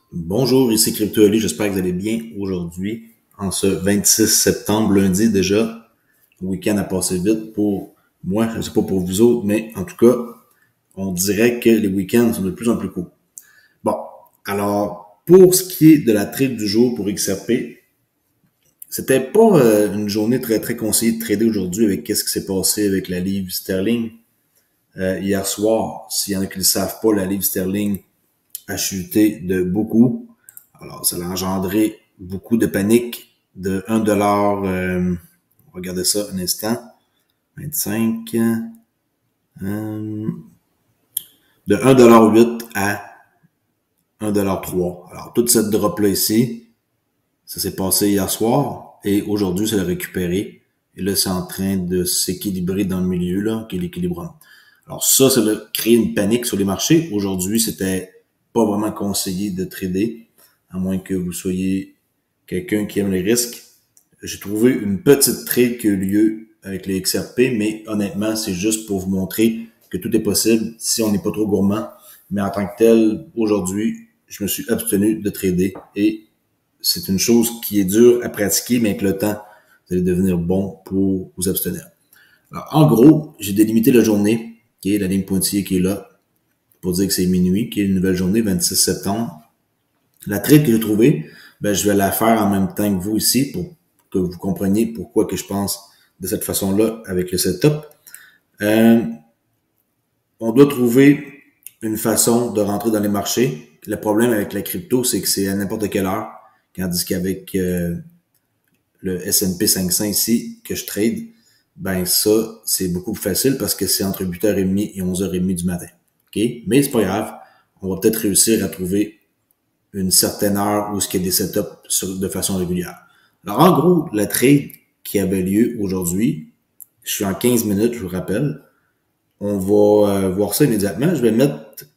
Bonjour, ici Crypto Ali, j'espère que vous allez bien aujourd'hui, en ce 26 septembre, lundi déjà. Le week-end a passé vite pour moi, je ne sais pas pour vous autres, mais en tout cas, on dirait que les week-ends sont de plus en plus courts. Bon, alors, pour ce qui est de la trade du jour pour XRP, c'était pas une journée très conseillée de trader aujourd'hui avec qu'est-ce qui s'est passé avec la livre sterling hier soir. S'il y en a qui ne le savent pas, la livre sterling a chuté de beaucoup. Alors, ça a engendré beaucoup de panique de 1$, regardez ça un instant, 25, de 1,8$ à 1,3$. Alors, toute cette drop-là ici, ça s'est passé hier soir et aujourd'hui, ça l'a récupéré. Et là, c'est en train de s'équilibrer dans le milieu, là, qui est l'équilibre. Alors ça a créé une panique sur les marchés. Aujourd'hui, c'était pas vraiment conseillé de trader, à moins que vous soyez quelqu'un qui aime les risques. J'ai trouvé une petite trade qui a eu lieu avec les XRP, mais honnêtement, c'est juste pour vous montrer que tout est possible si on n'est pas trop gourmand. Mais en tant que tel, aujourd'hui, je me suis abstenu de trader et c'est une chose qui est dure à pratiquer, mais avec le temps, vous allez devenir bon pour vous abstenir. Alors, en gros, j'ai délimité la journée, qui est la ligne pointillée qui est là, pour dire que c'est minuit, qui est une nouvelle journée, 26 septembre. La trade que j'ai trouvée, je vais la faire en même temps que vous ici, pour que vous compreniez pourquoi que je pense de cette façon-là avec le setup. On doit trouver une façon de rentrer dans les marchés. Le problème avec la crypto, c'est que c'est à n'importe quelle heure, tandis qu'avec le S&P 500 ici, que je trade, ça, c'est beaucoup plus facile parce que c'est entre 8h30 et 11h30 du matin. Okay? Mais c'est pas grave. On va peut-être réussir à trouver une certaine heure où il y a des setups de façon régulière. Alors, en gros, la trade qui avait lieu aujourd'hui, je suis en 15 minutes, je vous rappelle. On va voir ça immédiatement. Je vais mettre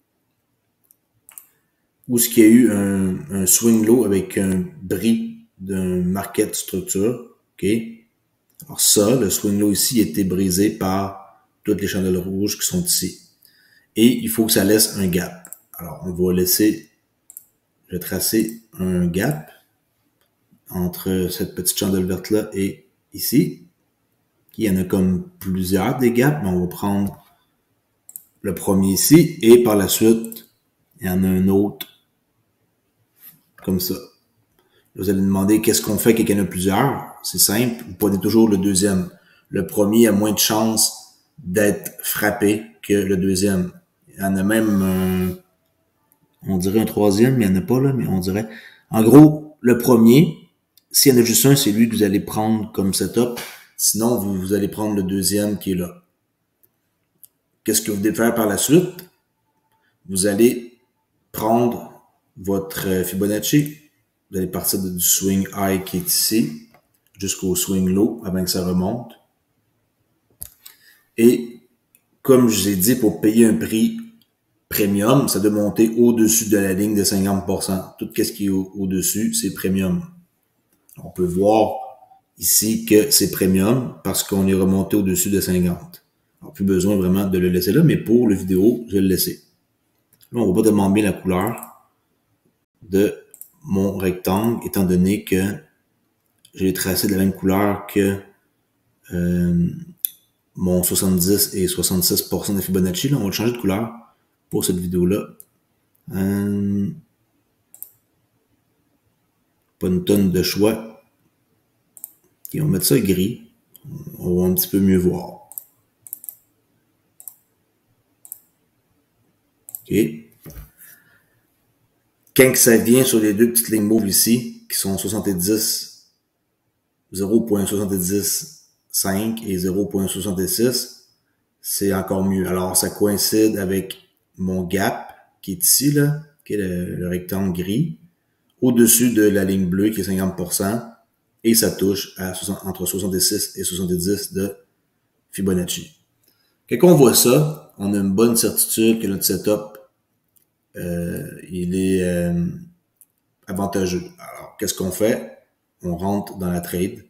où ce qu'il y a eu un swing low avec un bris d'un market structure. OK? Alors ça, le swing low ici a été brisé par toutes les chandelles rouges qui sont ici. Et il faut que ça laisse un gap. Alors, on va laisser, je vais tracer un gap entre cette petite chandelle verte-là et ici. Il y en a comme plusieurs des gaps, mais on va prendre le premier ici et par la suite, il y en a un autre comme ça. Vous allez demander qu'est-ce qu'on fait quand il y en a plusieurs. C'est simple, vous prenez toujours le deuxième. Le premier a moins de chances d'être frappé que le deuxième. Il y en a même, on dirait un troisième, mais il n'y en a pas là, mais on dirait. En gros, le premier, s'il y en a juste un, c'est lui que vous allez prendre comme setup. Sinon, vous allez prendre le deuxième qui est là. Qu'est-ce que vous devez faire par la suite? Vous allez prendre votre Fibonacci. Vous allez partir du swing high qui est ici jusqu'au swing low avant que ça remonte. Et comme je vous ai dit, pour payer un prix premium, ça doit monter au-dessus de la ligne de 50%. Tout ce qui est au-dessus, c'est premium. On peut voir ici que c'est premium parce qu'on est remonté au-dessus de 50. Alors, plus besoin vraiment de le laisser là, mais pour le vidéo, je vais le laisser. Là, on va pas tellement bien la couleur de mon rectangle, étant donné que j'ai tracé de la même couleur que mon 70 et 66% de Fibonacci. Là, on va le changer de couleur pour cette vidéo-là. Pas une tonne de choix. Et on va mettre ça gris. On va un petit peu mieux voir. OK. Quand ça vient sur les deux petites lignes mauves ici, qui sont 70, 0.705 et 0.66, c'est encore mieux. Alors, ça coïncide avec mon gap, qui est ici, là, qui est le rectangle gris, au-dessus de la ligne bleue, qui est 50%, et ça touche à entre 66 et 70 de Fibonacci. Quand on voit ça, on a une bonne certitude que notre setup, il est avantageux. Alors, qu'est-ce qu'on fait? On rentre dans la trade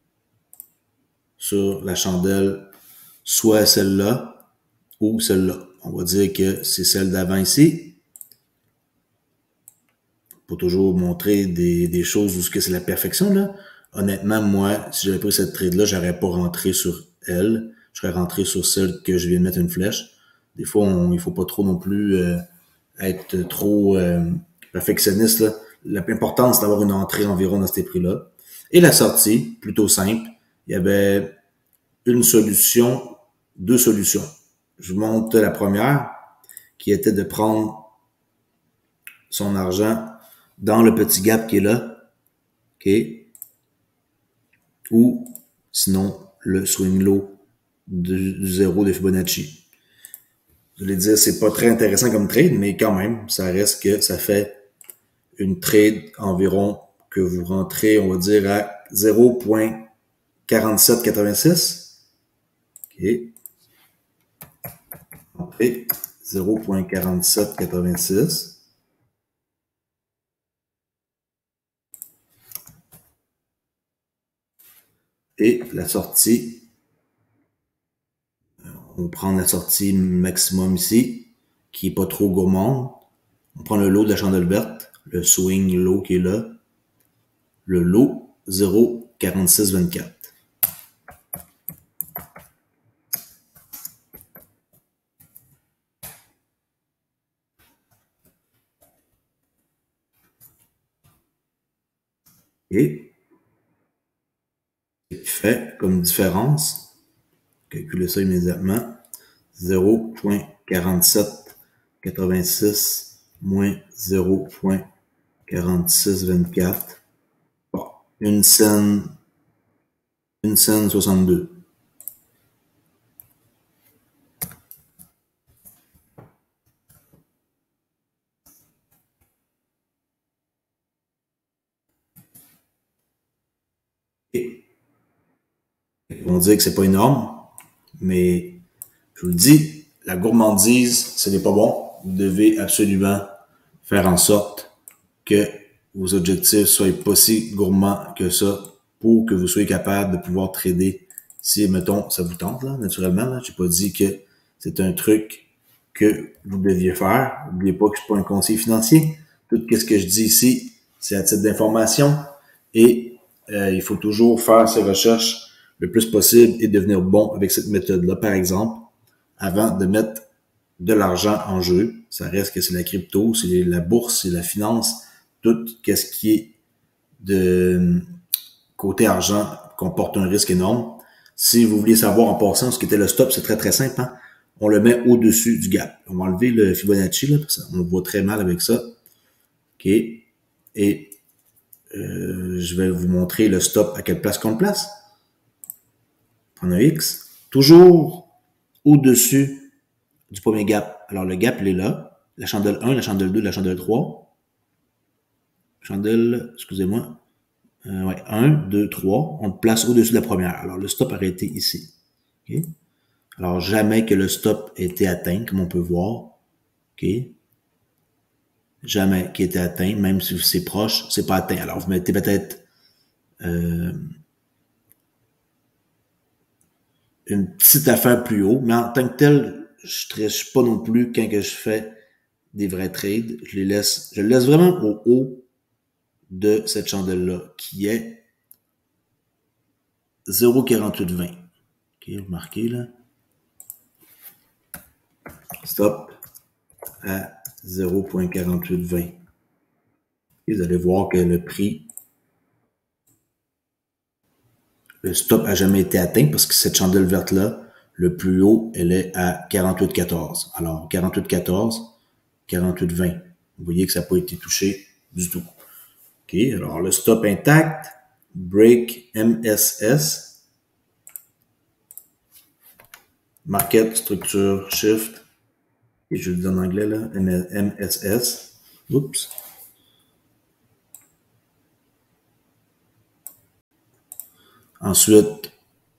sur la chandelle, soit celle-là ou celle-là. On va dire que c'est celle d'avant ici. pour toujours montrer des choses où c'est la perfection, là. Honnêtement, moi, si j'avais pris cette trade-là, j'aurais pas rentré sur elle. Je serais rentré sur celle que je viens de mettre une flèche. Des fois, il faut pas trop non plus être trop perfectionniste, là. L'important, c'est d'avoir une entrée environ dans ces prix-là. Et la sortie, plutôt simple. Il y avait une solution, deux solutions. Je vous montre la première, qui était de prendre son argent dans le petit gap qui est là, OK? Ou sinon le swing low du zéro de Fibonacci. Je voulais dire, c'est pas très intéressant comme trade, mais quand même, ça reste que ça fait une trade environ que vous rentrez, on va dire, à 0.4786. OK. Entrée 0.4786. Et la sortie, on prend la sortie maximum ici, qui est pas trop gourmande. On prend le lot de la chandelle verte, le swing low qui est là, le lot 0.4624. Et ce qui fait comme différence, calculez ça immédiatement, 0.4786 moins 0.4624. Bon, une scène 62. Et on dit que c'est pas énorme, mais je vous le dis, la gourmandise, ce n'est pas bon. Vous devez absolument faire en sorte que vos objectifs soient pas si gourmands que ça pour que vous soyez capable de pouvoir trader. Si, mettons, ça vous tente, là, naturellement, là, j'ai pas dit que c'est un truc que vous deviez faire. N'oubliez pas que je suis pas un conseiller financier. Tout ce que je dis ici, c'est à titre d'information et il faut toujours faire ses recherches le plus possible et devenir bon avec cette méthode-là. Par exemple, avant de mettre de l'argent en jeu, ça reste que c'est la crypto, c'est la bourse, c'est la finance, tout ce qui est de côté argent comporte un risque énorme. Si vous voulez savoir en passant ce qu'était le stop, c'est très très simple. Hein? On le met au-dessus du gap. On va enlever le Fibonacci, là, parce qu'on le voit très mal avec ça. OK. Et je vais vous montrer le stop à quelle place qu'on le place. Prendre un X. Toujours au-dessus du premier gap. Alors le gap, il est là. La chandelle 1, la chandelle 2, la chandelle 3. Chandelle, excusez-moi. Ouais, 1, 2, 3. On le place au-dessus de la première. Alors le stop aurait été ici. Okay? Alors jamais que le stop ait été atteint, comme on peut voir. OK? Jamais qu'il ait été atteint, même si c'est proche, c'est pas atteint. Alors vous mettez peut-être une petite affaire plus haut, mais en tant que tel, je triche pas non plus quand que je fais des vrais trades. Je le laisse vraiment au haut de cette chandelle-là, qui est 0,4820. OK, vous marquez là. Stop à 0,4820. Et vous allez voir que le prix, le stop a jamais été atteint parce que cette chandelle verte-là, le plus haut, elle est à 48,14. Alors, 48,14, 48,20. Vous voyez que ça n'a pas été touché du tout. OK, alors le stop intact, break MSS, market, structure, shift, et je le dis en anglais là, MSS. Oups. Ensuite,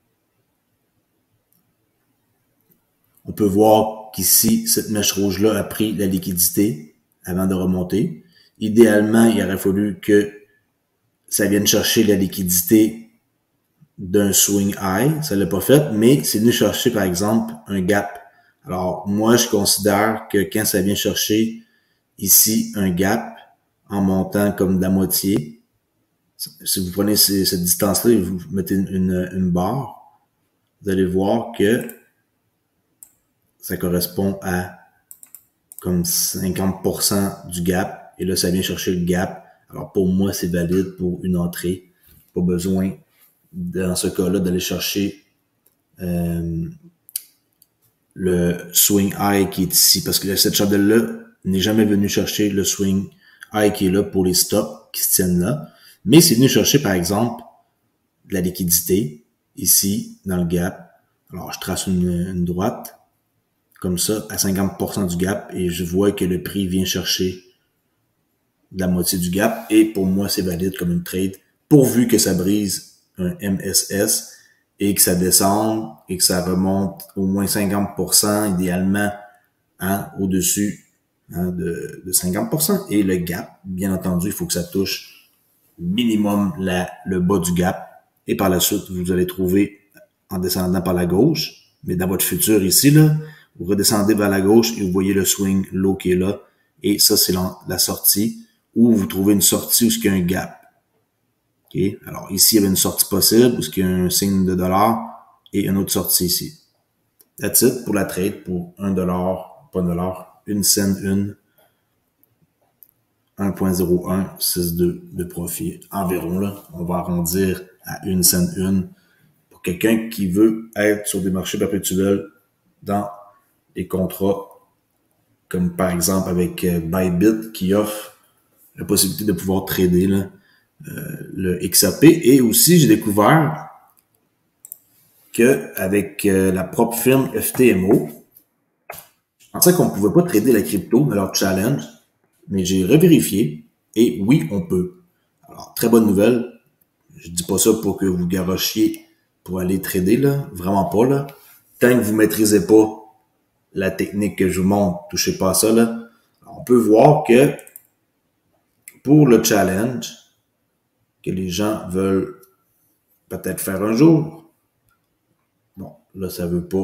on peut voir qu'ici, cette mèche rouge-là a pris la liquidité avant de remonter. Idéalement, il aurait fallu que ça vienne chercher la liquidité d'un swing high. Ça l'a pas fait, mais c'est venu chercher, par exemple, un gap. Alors, moi, je considère que quand ça vient chercher ici un gap en montant comme de la moitié. Si vous prenez cette distance-là et vous mettez une barre, vous allez voir que ça correspond à comme 50% du gap. Et là, ça vient chercher le gap. Alors, pour moi, c'est valide pour une entrée. Pas besoin, dans ce cas-là, d'aller chercher le swing high qui est ici. Parce que cette chandelle-là n'est jamais venue chercher le swing high qui est là pour les stops qui se tiennent là. Mais c'est venu chercher, par exemple, de la liquidité ici, dans le gap. Alors, je trace une droite comme ça, à 50% du gap, et je vois que le prix vient chercher de la moitié du gap, et pour moi, c'est valide comme une trade, pourvu que ça brise un MSS, et que ça descende, et que ça remonte au moins 50%, idéalement, au-dessus de 50%. Et le gap, bien entendu, il faut que ça touche minimum le bas du gap, et par la suite, vous allez trouver, en descendant par la gauche, mais dans votre futur ici, là, vous redescendez vers la gauche et vous voyez le swing low qui est là. Et ça, c'est la sortie. Ou vous trouvez une sortie où il y a un gap. Okay? Alors ici, il y avait une sortie possible où il y a un signe de dollar et une autre sortie ici. That's it pour la trade pour $1, pas $1, 1 cent, 1.0162 de profit environ. Là, on va arrondir à 1 cent, pour quelqu'un qui veut être sur des marchés perpétuels dans des contrats comme par exemple avec Bybit qui offre la possibilité de pouvoir trader là, le XRP. Et aussi, j'ai découvert que avec la propre firme FTMO, je pensais qu'on ne pouvait pas trader la crypto dans leur challenge, mais j'ai revérifié et oui, on peut. Alors, très bonne nouvelle. Je dis pas ça pour que vous garochiez pour aller trader, là. Vraiment pas, là. Tant que vous maîtrisez pas la technique que je vous montre, touchez pas à ça, là. On peut voir que pour le challenge que les gens veulent peut-être faire un jour, bon, là, ça veut pas.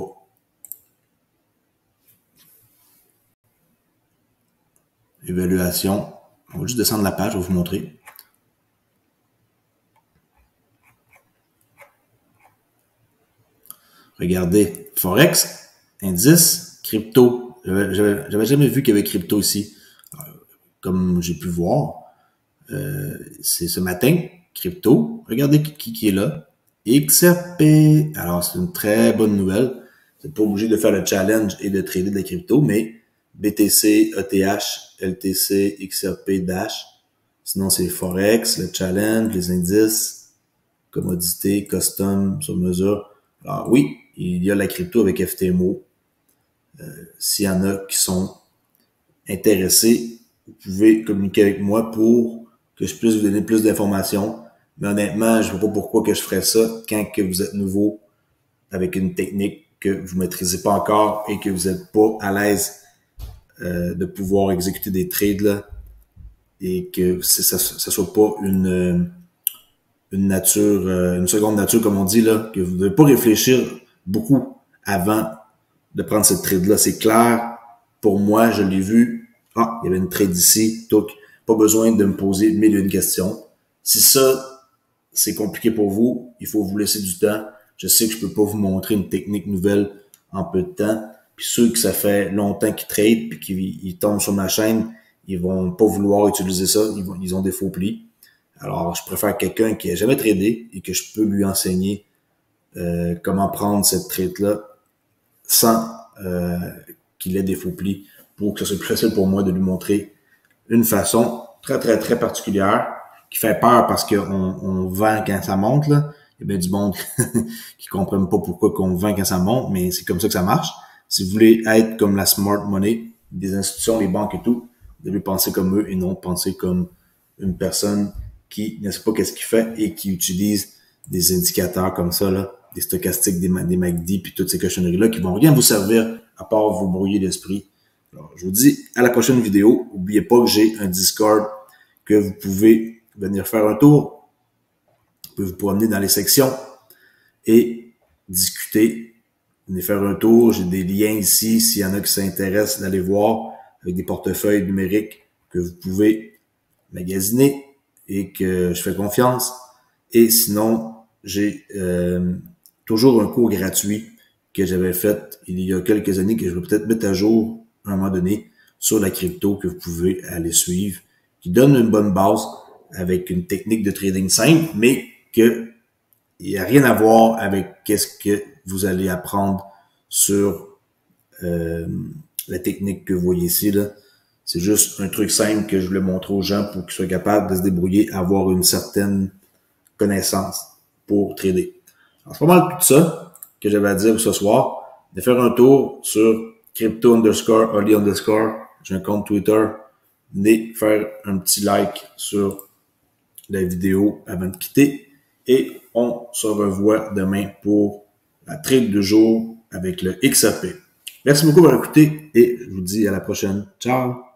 Évaluation. On va juste descendre la page, je vais vous montrer. Regardez, Forex, indice, crypto. J'avais jamais vu qu'il y avait crypto ici. Comme j'ai pu voir, c'est ce matin, crypto. Regardez qui est là. XRP. Alors, c'est une très bonne nouvelle. Vous n'êtes pas obligé de faire le challenge et de trader de la crypto, mais BTC, ETH, LTC, XRP, Dash. Sinon, c'est Forex, le challenge, les indices, commodités, custom, sur mesure. Alors oui, il y a la crypto avec FTMO. S'il y en a qui sont intéressés, vous pouvez communiquer avec moi pour que je puisse vous donner plus d'informations. Mais honnêtement, je ne vois pas pourquoi que je ferais ça quand que vous êtes nouveau avec une technique que vous maîtrisez pas encore et que vous n'êtes pas à l'aise de pouvoir exécuter des trades là, et que ça soit pas une nature, une seconde nature comme on dit là, que vous ne devez pas réfléchir beaucoup avant de prendre cette trade-là. C'est clair, pour moi, je l'ai vu. Ah, il y avait une trade ici, donc pas besoin de me poser mille et une questions. Si ça, c'est compliqué pour vous, il faut vous laisser du temps. Je sais que je peux pas vous montrer une technique nouvelle en peu de temps. Puis ceux que ça fait longtemps qu'ils tradent puis qu'ils tombent sur ma chaîne, ils vont pas vouloir utiliser ça. Ils ont des faux plis. Alors, je préfère quelqu'un qui a jamais tradé et que je peux lui enseigner comment prendre cette trade-là sans qu'il ait des faux plis pour que ce soit plus facile pour moi de lui montrer une façon très, très, très particulière qui fait peur parce qu'on vend quand ça monte, là. Il y a bien du monde qui ne comprennent pas pourquoi qu'on vend quand ça monte, mais c'est comme ça que ça marche. Si vous voulez être comme la smart money, des institutions, les banques et tout, vous devez penser comme eux et non penser comme une personne qui ne sait pas qu'est-ce qu'il fait et qui utilise des indicateurs comme ça, là, des stochastiques, des MACD, puis toutes ces cochonneries-là qui vont rien vous servir à part vous brouiller l'esprit. Alors, je vous dis à la prochaine vidéo. N'oubliez pas que j'ai un Discord que vous pouvez venir faire un tour. Vous pouvez vous promener dans les sections et discuter. Venez faire un tour. J'ai des liens ici. S'il y en a qui s'intéressent d'aller voir avec des portefeuilles numériques que vous pouvez magasiner et que je fais confiance. Et sinon, j'ai toujours un cours gratuit que j'avais fait il y a quelques années, que je vais peut-être mettre à jour à un moment donné sur la crypto, que vous pouvez aller suivre, qui donne une bonne base avec une technique de trading simple, mais que il n'y a rien à voir avec qu'est-ce que vous allez apprendre sur la technique que vous voyez ici, là. C'est juste un truc simple que je voulais montrer aux gens pour qu'ils soient capables de se débrouiller, avoir une certaine connaissance pour trader. Alors, c'est pas mal tout ça que j'avais à dire ce soir. De faire un tour sur crypto_oli_. J'ai un compte Twitter. Venez faire un petit like sur la vidéo avant de quitter. Et on se revoit demain pour la trade du jour avec le XRP. Merci beaucoup d'avoir écouté et je vous dis à la prochaine. Ciao!